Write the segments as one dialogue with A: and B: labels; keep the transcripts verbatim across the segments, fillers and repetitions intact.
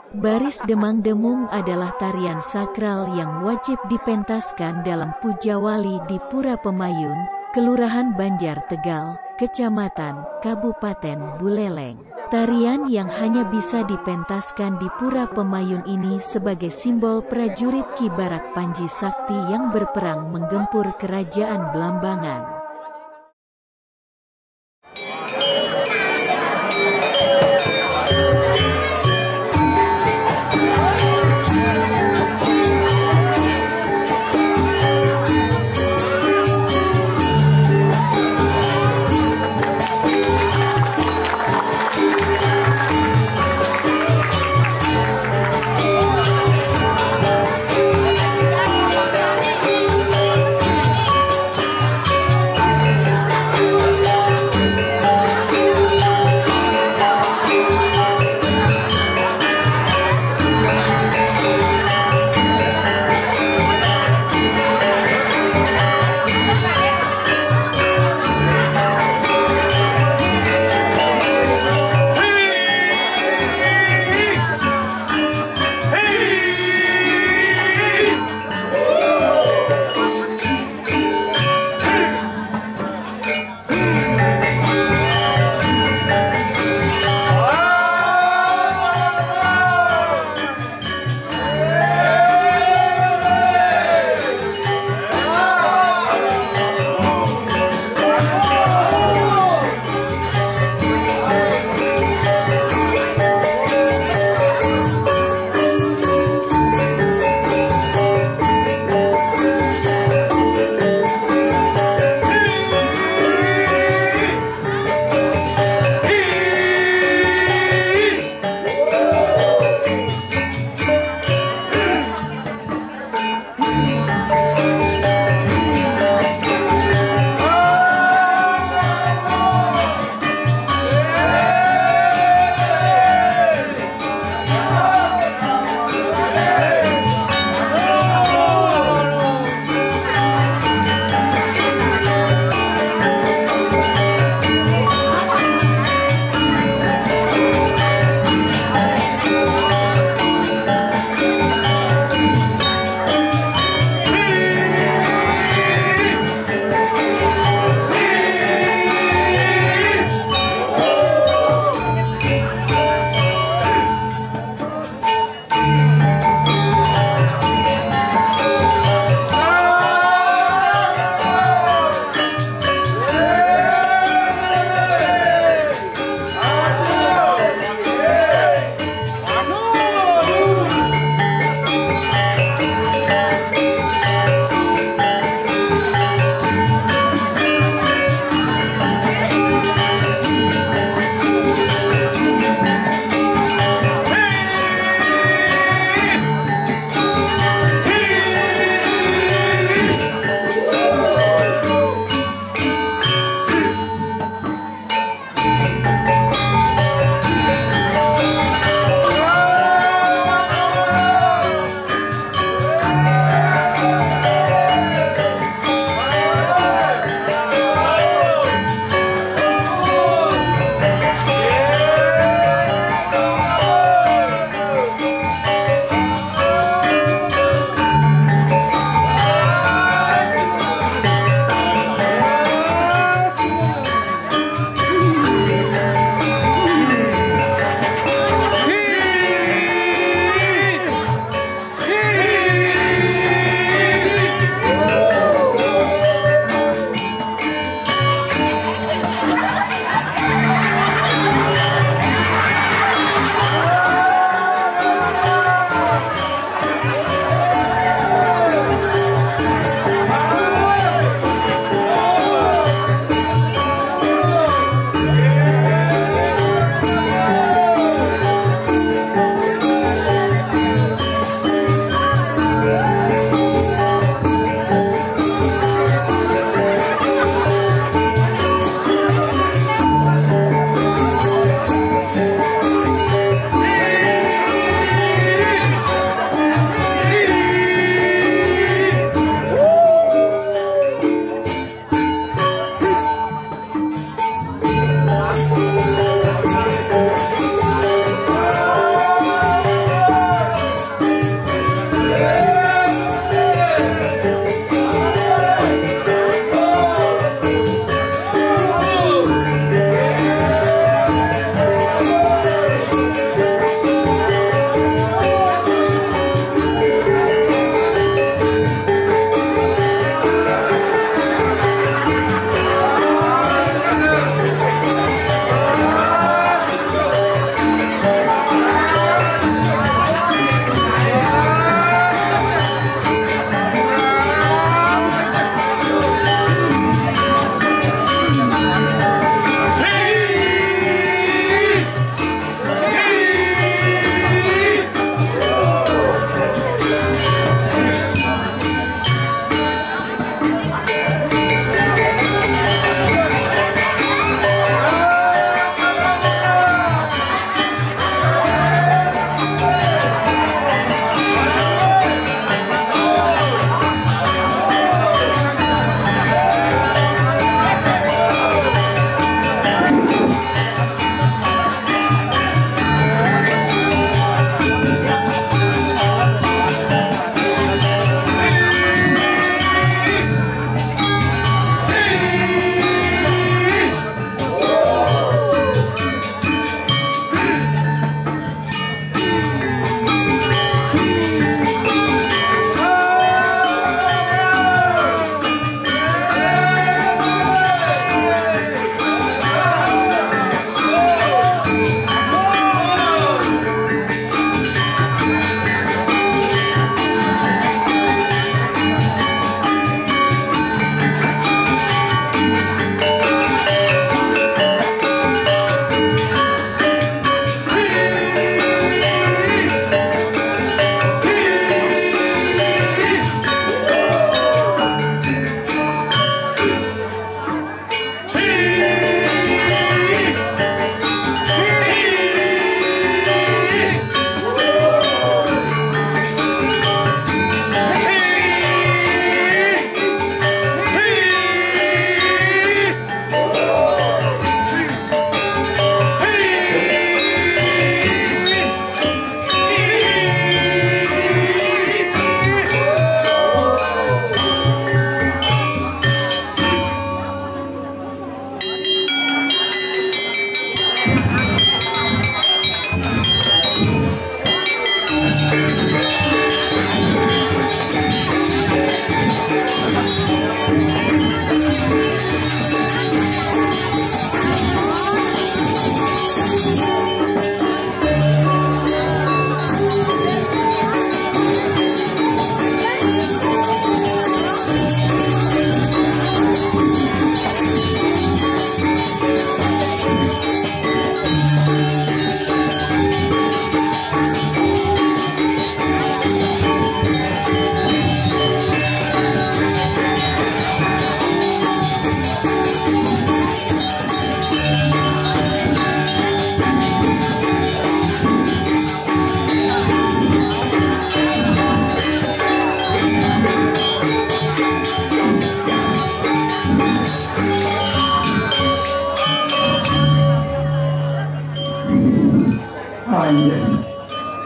A: Baris Demang-Demung adalah tarian sakral yang wajib dipentaskan dalam puja wali di Pura Pemayun, Kelurahan Banjar Tegal, Kecamatan, Kabupaten Buleleng. Tarian yang hanya bisa dipentaskan di Pura Pemayun ini sebagai simbol prajurit Ki Barak Panji Sakti yang berperang menggempur Kerajaan Blambangan.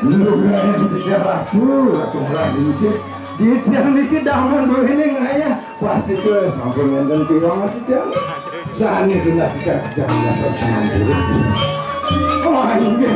B: Nurani tidak ragu, aku merani sih. Jidang niki daman dua ini ngaya pasti ke samping enten piwang tidak. Sani tidak tidak tidak tidak senang. Oh ini,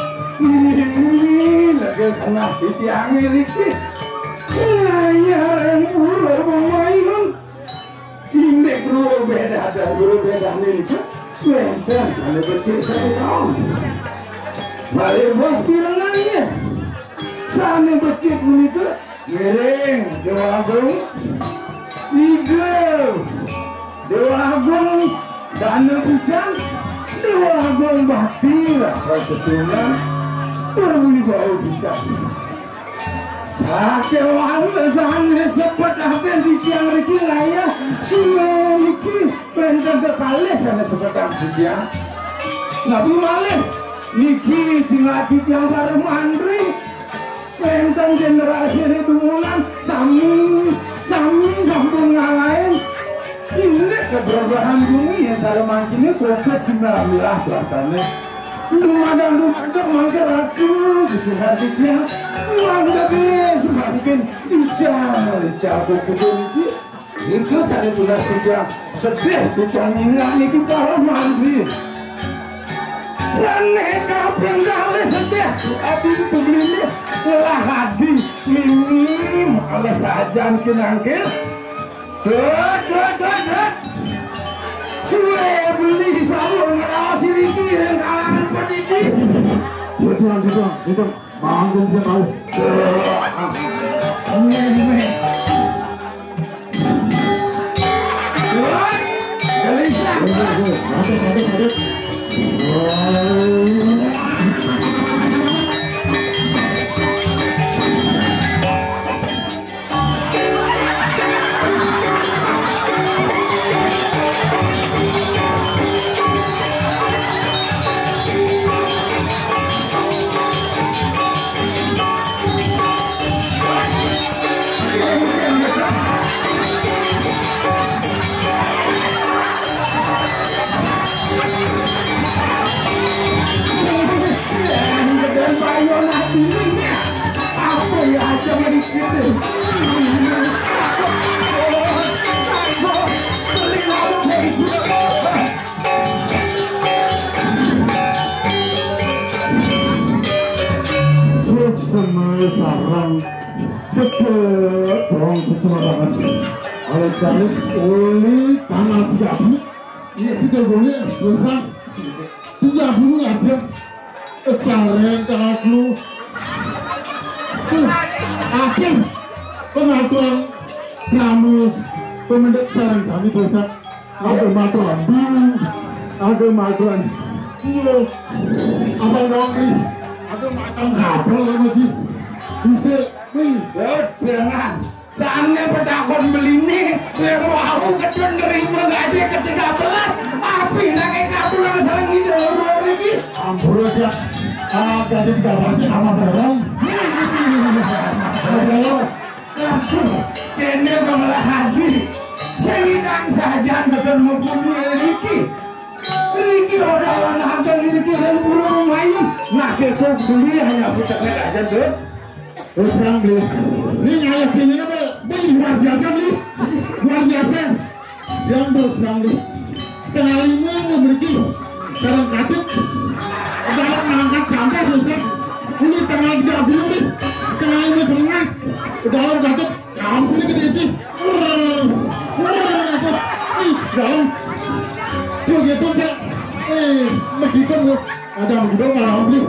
B: ini lagi kena jidang niki. Ngaya yang pura pemain. Ini guru beda ada guru beda nih. Beda sana kecil satu tahun. Balik bos bilang aja. Sana becik begitu. Miring, Dewa Agung, Nigel, Dewa Agung, Dana Pisang, Dewa Agung Bakti lah, soal susunan, berwibawa bisa. Sake wala sana sepet akan di tiang riki raya, semua riki bentang kekali sana sepet akan di tiang. Nabi malih, niki tinggal di tiang bareng Andri. Tentang generasi ini dumulan sami sami sambung ngalahin ini keberadaan bumi yang saya makinnya covid sembilan belas rasanya lumadan lumadan makin aku sesuai dia lumadan dia semakin ijal ijal kukudu ini itu saya punya sejak sedih sejak ingat ini para mandi saneka penggale sedih tapi itu beli lah hadi mimim oleh sajan kinangkil dot dot dot dot suwe beli sabun ngerasi riki dan kalangan pendidik tujuan tujuan tujuan manggung dia mau ini ini gelisah aduk aduk aduk sarang sedek dong sejumlah banget oleh kali oleh tanggal tiga puluh iya sudah gue teruskan tiga puluh aja sarang tanggal sepuluh akhir pengaturan kamu pemendak sarang sami teruskan ada maturan ada maturan apa dong ada masang kabel masih bisa nih dengan saatnya pedakon beli nih yang mau kedua nerima gaji ke tiga belas tapi nakai kabel yang saling hidup lagi ampun aja gaji tiga belas sama berong berong aduh kene malah haji sehingga saja betul mempunyai Riki Riki orang harga Riki dan bulu main nah kita beli hanya pucaknya aja tuh terus terang beli ini ngayak ini apa ini luar biasa nih luar biasa yang terus terang beli setengah lima yang memiliki sarang kacet dalam mengangkat sampah terus terang ini tengah tiga puluh nih tengah lima setengah dalam kacet kamu ini gede ini dalam segitu dia eh begitu loh ada begitu malam beli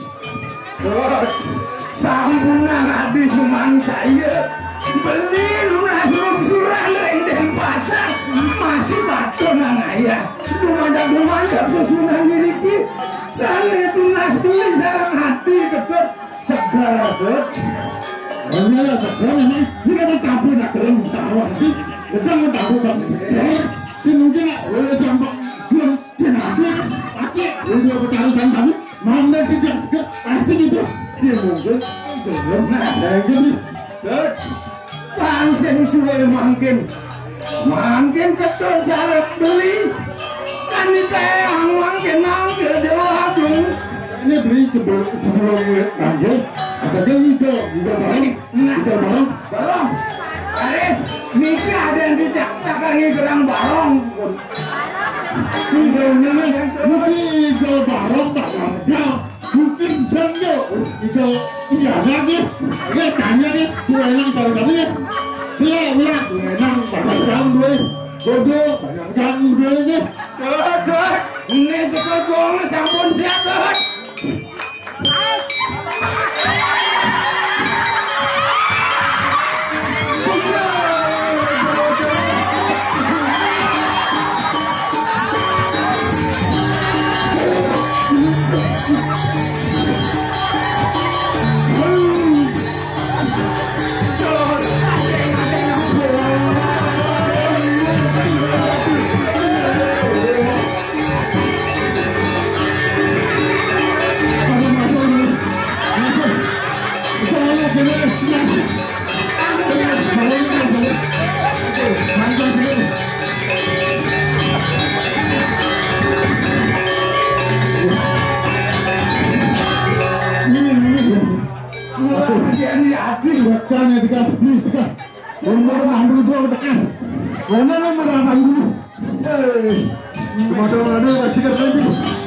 B: sambunan habis rumah saya beli lunas lungsuran rengden pasar masih batu nang ayah lumadak-lumadak susunan Riki sana tunas beli sarang hati ketut segar bet oh iya segar memang ini kan tabu nak keren tahu hati jangan tabu bang segar si mungkin oh dampak belum jenabnya pasti udah bertaruh sama-sama mana tidak segar pasti gitu si mungkin belum ada gini bet bangsen suwe makin makin keton sarap beli kan ditayang makin nangkil Dewa Agung
C: ini beli sebelum sebelum nanti atau dia itu juga barang kita barang
B: barang Aris niki ada yang tidak takarnya gerang barang
C: tidak namanya mungkin itu barang tak ada mungkin jangan itu iya lagi dia tanya nih dua enam sarung kami ya dia bilang dua enam banyak jam dua bodoh banyak jam dua ini
B: dot ini sekolah sampun siap dot
C: Tekan ya tekan, nih tekan. Nomor ambil dua tekan. Mana nomor ambil? Eh, cuma dong ada masih kan lagi.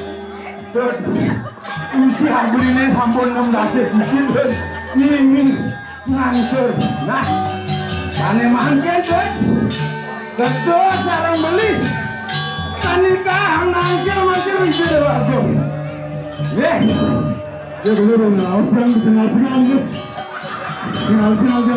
B: Usi ambil ini sampun enam belas sisi dan ini ngangsur. Nah, sana mangkel kan? Betul sarang beli. Kanikah nangkel macam itu aku. Eh,
C: dia dulu dong, ausang sengal-sengal gitu. Sengal-sengal dia.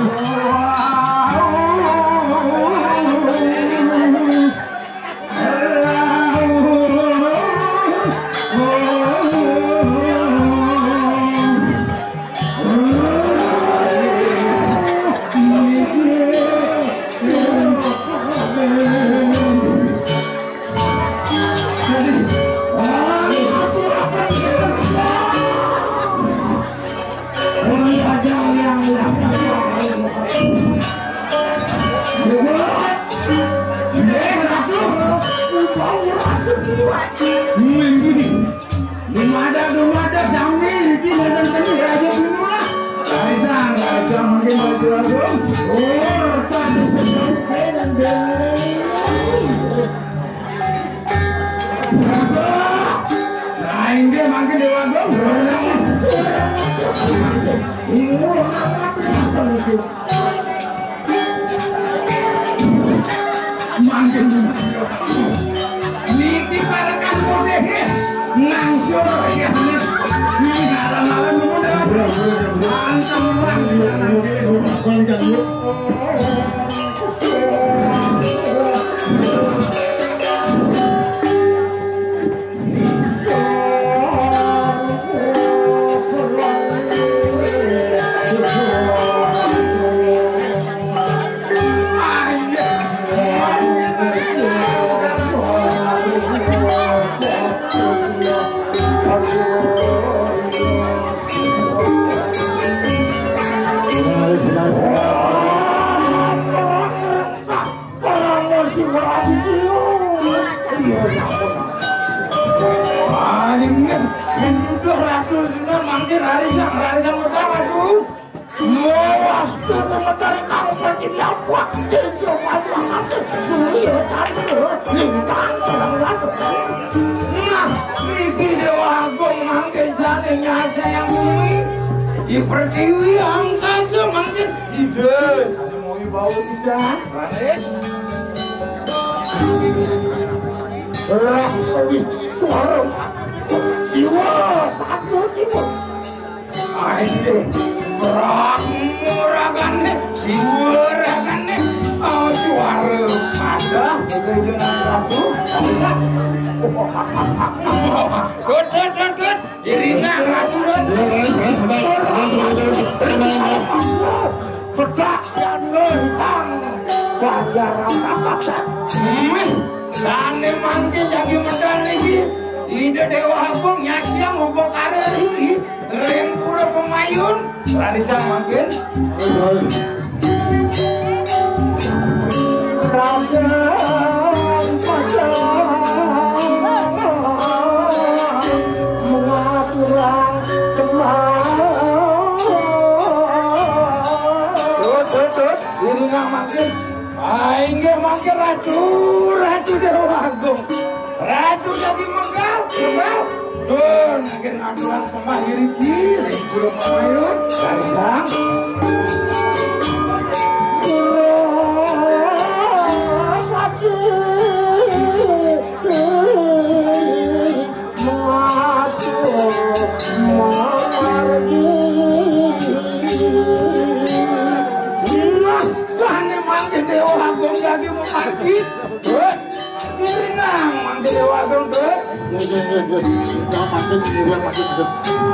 B: Niki para kamu deh, ngangsur ya nih. Ini malam-malam muda, mantap banget. Pertiwi angkasa makin ide ada mau bau bisa Rakyat suara siwa satu siwa ayo berak muragannya siwa ragannya oh suara ada dengan satu good good good good iringan rasulan pedak dan lentang bajaran kata sane mangke jadi medal lagi ide dewa agung nyaksiang hubung karir ini ring pura pemayun radisan makin kadang pacar mengapura Birengah mangkin. Ah inggih mangkin Ratu, Ratu Dewa Agung. Ratu jadi menggal, menggal. Tuh, mungkin aturan sembah diriki, lagi Pura Pemayun, Kaisang. Lagi mau mati, tuh, ini nang mandi Dewa Agung tuh.
C: Jangan makin sendiri yang makin hidup.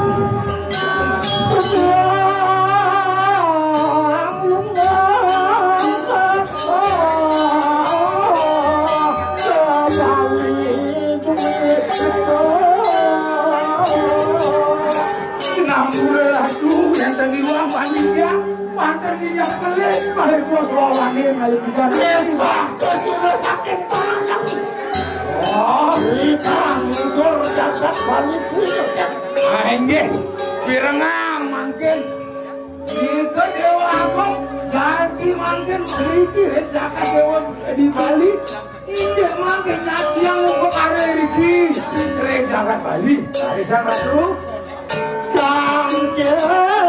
B: Balik bos lawanin kali bisa nesbah sudah sakit banyak. Oh, kita ngukur jagat balik punya. Anjing, Birengah mangkin. Jika Dewa Agung ganti mangkin beriki zakat Dewa di Bali. Ini mangkin nasi yang ngukur ada riki. Rek zakat Bali. Kaisang Ratu. Kangke.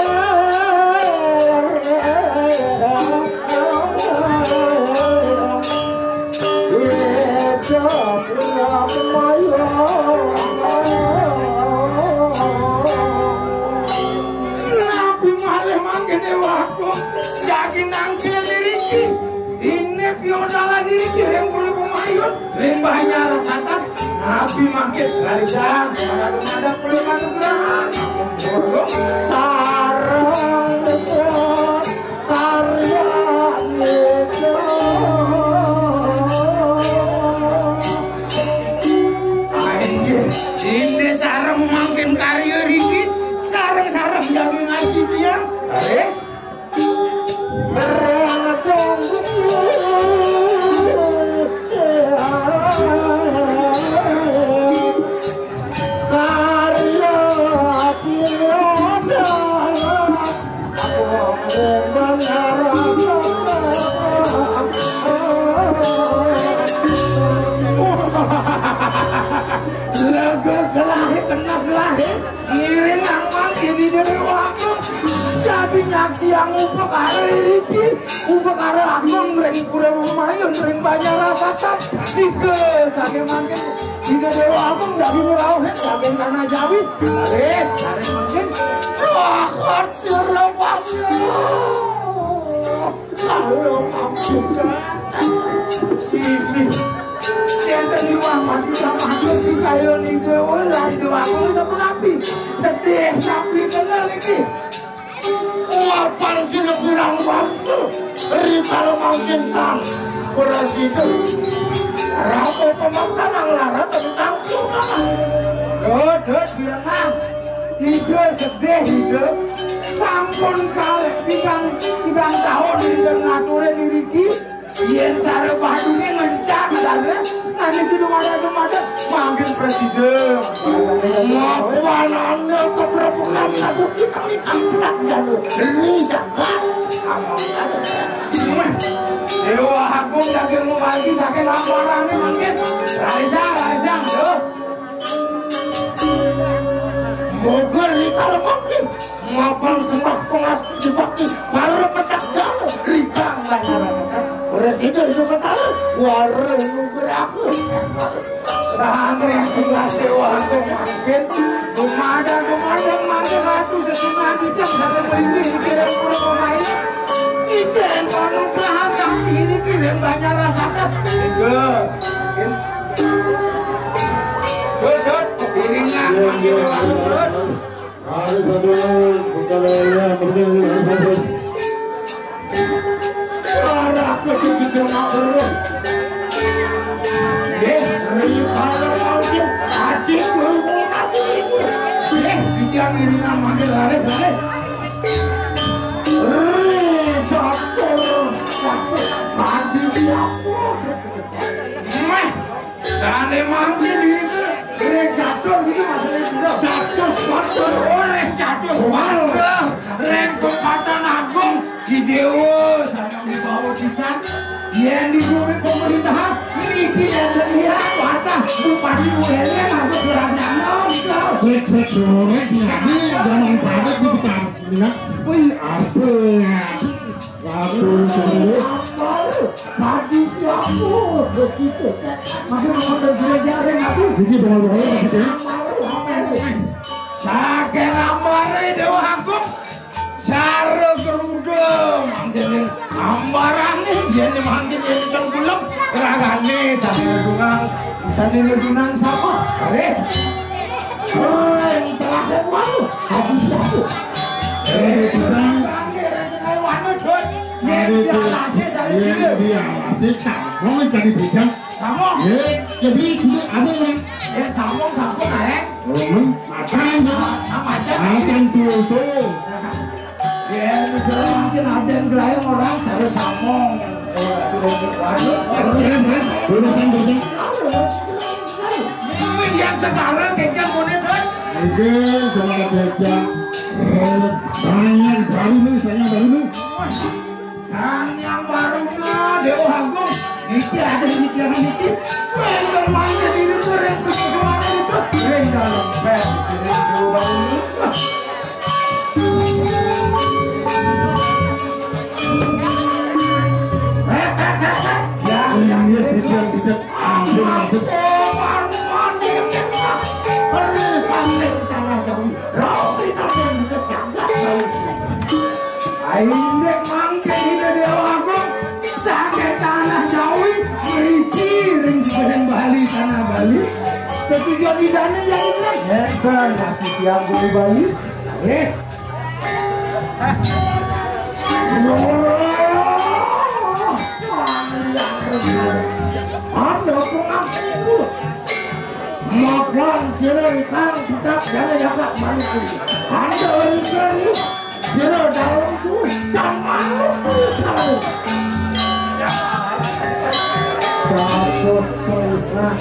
B: Nabi malih mangke Dewa Agung jadi nangkil diriki. Ini piodalan diriki yang Pura Pemayun limbahnya rasatan. Nabi mangke Kaisang ada pelima nugrahan sarang karya ini sarang makin karya riki sarang-sarang yang ngasih dia eh jadi nyaksi yang upek hari riki upek hari Agung ring Pura Pemayun ring banyak rasatan tiga saking mangkin tiga Dewa Agung jadi murauhin saking tanah Jawi tarik tarik mangkin rohot serapamnya kalau mampu sini yang tadi wamat sama aku di kayu nih Dewa lah Dewa Agung seperti sedih tapi kenal ini Apaan sih lo bilang waktu Ri kalau mau cinta Presiden Rapo pemaksa nang lara tentang Dut, dut, Birengah Hidup sedih hidup Sampun kali Tigang, tigang tahun Hidup ngaturin diriki Yen sare badungnya ngencang Lalu nanti hidung ada-ada Manggil presiden Ngapain anda keberapa kali Aku kita nikah jalur Ini jagat Dewa Agung saking membagi saking laporannya mungkin Raisa, Raisa Bogor nih kalau mungkin Ngapain sembah pengastu dibakti Baru petak jauh Rika banyak rasakan Presiden itu ketahu Warung beraku Santri jelas Dewa Agung mungkin Rumada, rumada, mangga ratu Sesungguh jam sampai berdiri Kirim Pura Pemayun Ijen penugrahan sapi ini kirim banyak rasakan Tiga Dut, dut, piringnya Manggil Dewa Agung, dut
C: Hari satu Bukalanya berdiri
B: Arah kesikit terus Eh, kalau mungkin Acik, ngomong acik Eh, dia ngiringan manggil laris, laris Eh, jatuh Jatuh Mati siapa Meh Sale manggil diri Eh, jatuh gitu masalahnya sudah Jatuh sepatu Oleh jatuh sepatu Reng kepatan Agung Di Dewa Saya dibawa di yang di bumi pemerintahan niki yang lihat watah bupati mulainya aku berada nonton
C: sek sek sore sini jangan banget di kita ini wih apa ya waktu dulu
B: tadi siapa begitu masih mau gereja ada nabi
C: ini boleh-boleh begitu
B: sakit amare dewa agung saro gerudung manggil ambarane yen manggil yen tenggelam ragane sambil dungang bisa dilunang sapa wes oh telah wae habis aku eh durang wanu dot yen dialase sare sini
C: dialase samong tadi bidang
B: samong
C: eh jadi itu ada orang
B: yen samong samong ae
C: oh makan
B: macam
C: makan tuh
B: ya, mungkin ada yang gelayang orang saya samong. Yang sekarang kayaknya moneter.
C: Oke, jangan kerja. Sayang baru nih, sayang baru nih.
B: Sayang barunya Dewa Agung. Niki ada di pikiran Niki. Rendal mana di itu rendal suara itu. Rendal lempet. Dewa baru.
C: Yang dia tidak tidak ambil ambil.
B: Aindek mangke ini Dewa Agung sakit tanah Jawi meliti ring sepedang Bali tanah Bali ketujuan di sana yang bilang ya masih tiap di Bali yes ada pengampun itu makan sila ikan tetap jangan jaga manusia ada ikan itu sila dalam itu jangan tahu takut kelihatan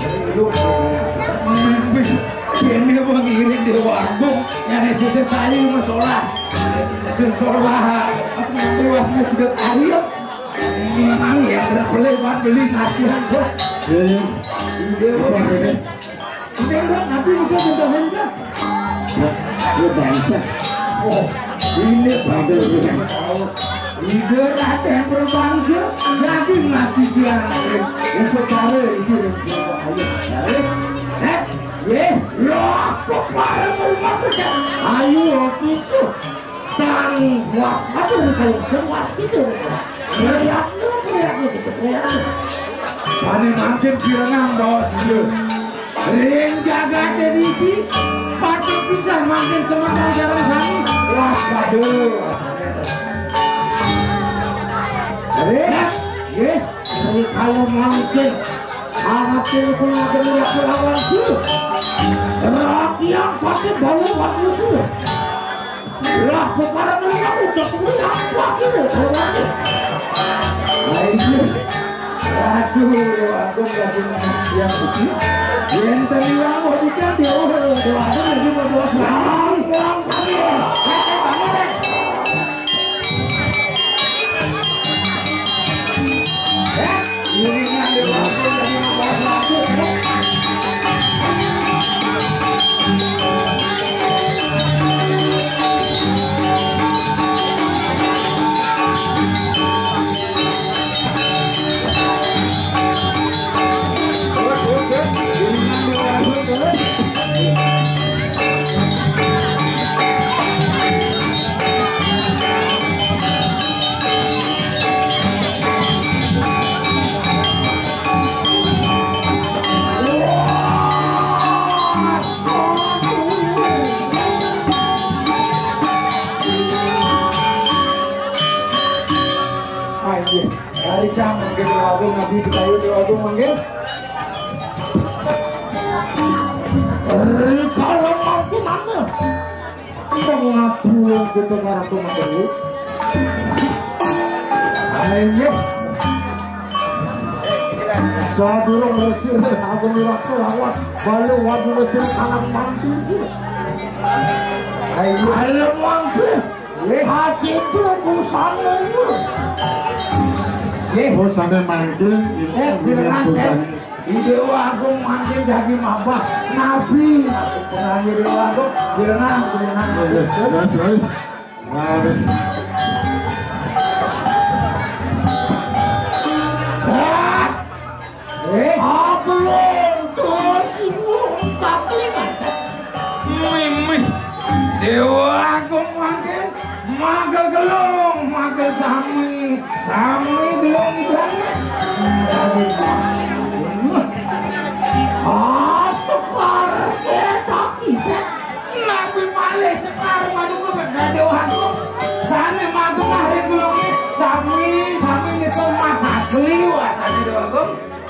B: mimpi ini begini Dewa Agung yang sisa saya masalah sensolah apa yang luasnya sudah akhir ini ya boleh buat beli nasihat kok Dewa ini buat nanti juga sudah hendak
C: Dia bangsa.
B: oh ini pada ide rata yang berbangsa jadi masih dia upacara itu ayo cari eh ye lo kepala rumah kerja ayo itu tan kuat apa kalau kewas gitu melihat lo melihat gitu melihat tadi makin kirangan dos itu ring jaga jadi patut bisa makin semangat jarang sani waspada Ring ye jadi kalau mungkin anak itu punya kedua selawan sih rakyat pakai bau buat musuh lah kepala mereka udah punya apa gitu orangnya ayo aduh aku gak punya yang itu yang tadi yang mau dicari dia udah doa lagi mau doa salam uang kami ini kan dia waktu dari waktu dari siang mungkin lagu nabi di kayu di lagu mungkin kalau mau ke mana kita mau ngapul gitu karena tuh mati ayo saya dulu mesin aku waktu lawan baru waktu mesin anak mati sih ayo ayo mangke hati itu busana itu
C: Bosane mangkil
B: eh direnang Dewa Agung mangkil jadi mabah Nabi penanya Dewa Agung direnang direnang
C: terus terus
B: eh apa lo terus ibu kaklingan mimih Dewa Agung mangkil maga gelung maga sami sami gelung banget ah seperti kaki Nabi Malih sekarang aduh kebenar Dewa Agung sana maga mahir gelung sami sami itu mas asli wasani Dewa Agung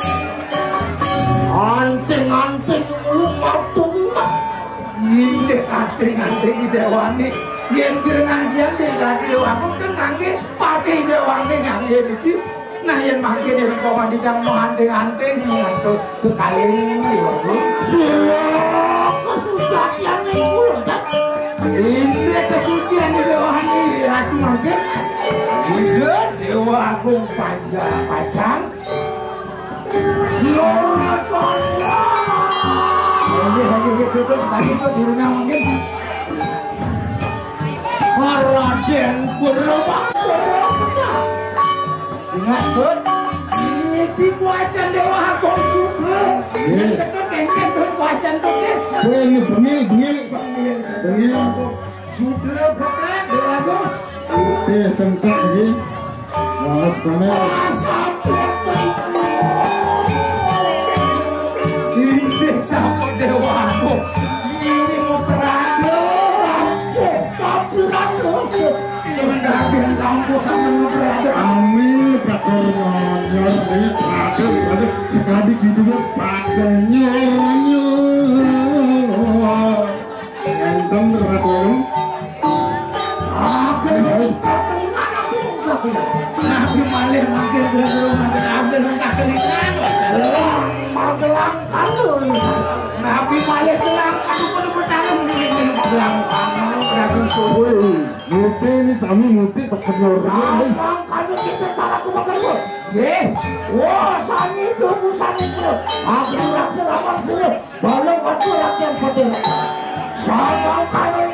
B: anting-anting lu mau tunggu ini anting-anting Dewani yang direnang-renang di Dewa Agung kan ngangge pati Dewani ngangge iki nah yang makin yang komandi yang mau anting-anting langsung ke kali ini kesucian itu loh kan ini kesucian di Dewani aku makin iya Dewa Agung pajang-pajang Lord Allah ini lagi gitu tadi itu di rumah mungkin Raden Purwakana ingat tuh ini wajan Dewa Agung Sugro yang ketut kengket tuh wajan tuh ke
C: ini bengil bengil bengil
B: Sugro bukan Dewa Agung
C: oke sentak lagi mas tane
B: ini sama Dewa Agung ini mau berada tapi ratu mendakin lampu sama berada
C: Amin kakor nyor ini kakor ada sekali gitu ya pakai nyor nyor enten ratu
B: apa guys Nabi Malih makin dulu makin ambil entah kelingan Magelang kalu Nabi Malih gelang aku pada bertarung di Magelang kalu berarti subuh
C: muti ini sami muti pakai nyor nyor
B: kalu kita cara aku makan lu ye wah sami itu sami itu aku langsung langsung suruh balong waktu rakyat putih sama kalu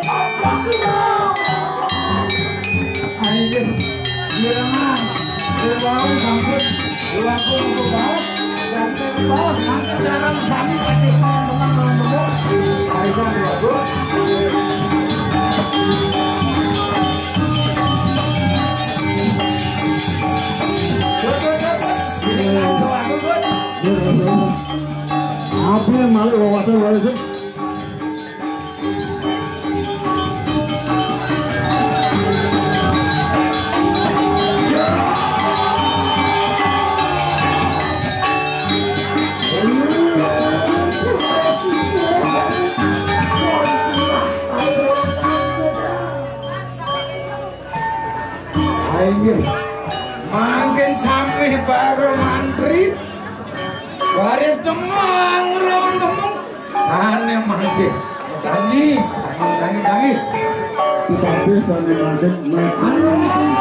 B: ayo direnang berbau sambut Dewa Agung ke bawah dan ke bawah sampai dalam sami pasti memang memang ayo Dewa Agung
C: apa yang malu wawasan wawasan
B: makin sampai baru mantri baris demang ron demang sana makin tangi tangi tangi
C: kita bisa mengajar
B: anu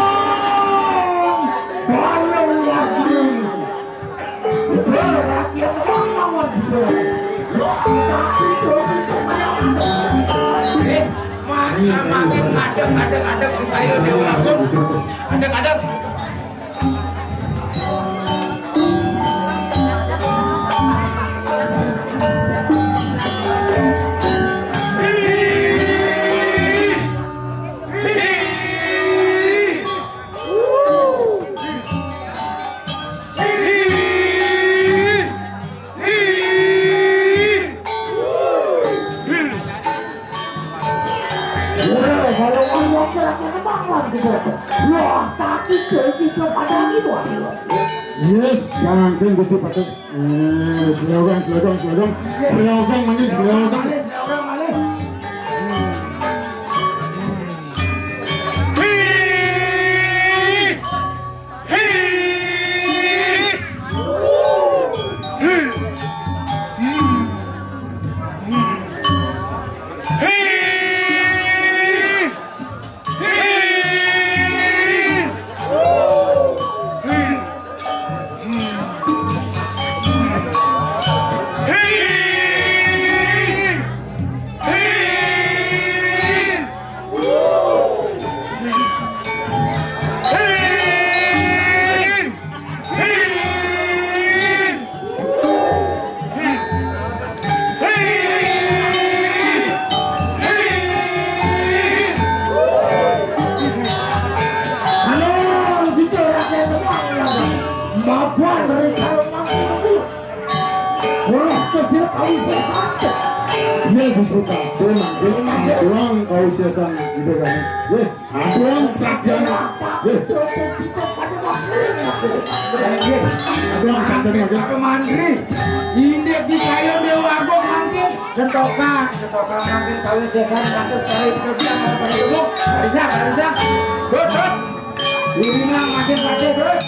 B: kalau lagi rakyat orang tapi terus eh makin makin ngadep ngadep ngadep kayu Dewa Agung ngadep ngadep wah tapi kita pada itu
C: yes jangan gusti pakai eh slogan slogan slogan slogan manis slogan Iya Gusti Prabu mangke aduang kausesan gitu kan. Ye, aduang sadyana. Ye, aduang sadyana mangke.
B: Pak Mandri, ini dikayo Dewa Agung mangke. Centokan, centokan mangke kausesan mangke kali kerja pada dulu. Bisa, bisa. Dot, dot. Dirinya makin pade, dot.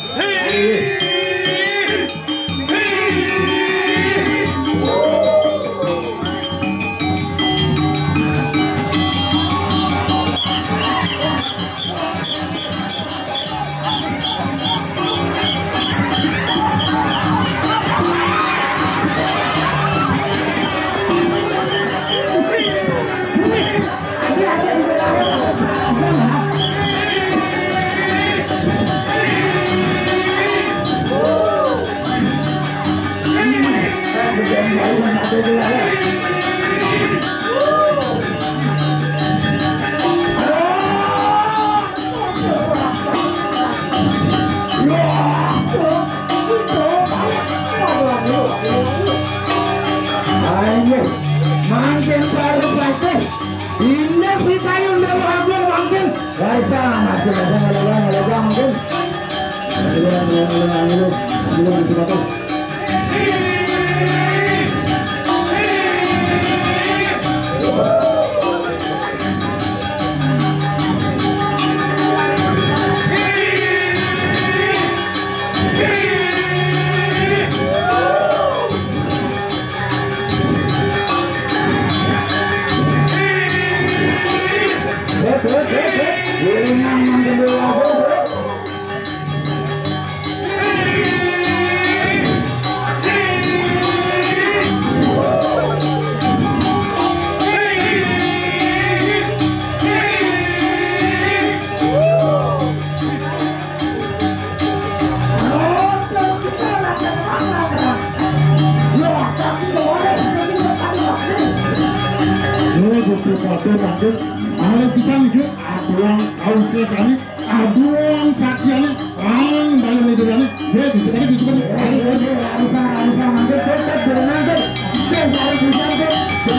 B: Mangkin baru pasti ini pikayu Dewa Agung mangkin Raisa masih ada ngelola ngelola mungkin ngelola ngelola ngelola ngelola ngelola
C: Gusti Prabu mangke ale pisan iki aduang kausesane aduang sakyane ang bayu nedane he Gusti Prabu Gusti Prabu ale ale ale mangke tetep berenang deh.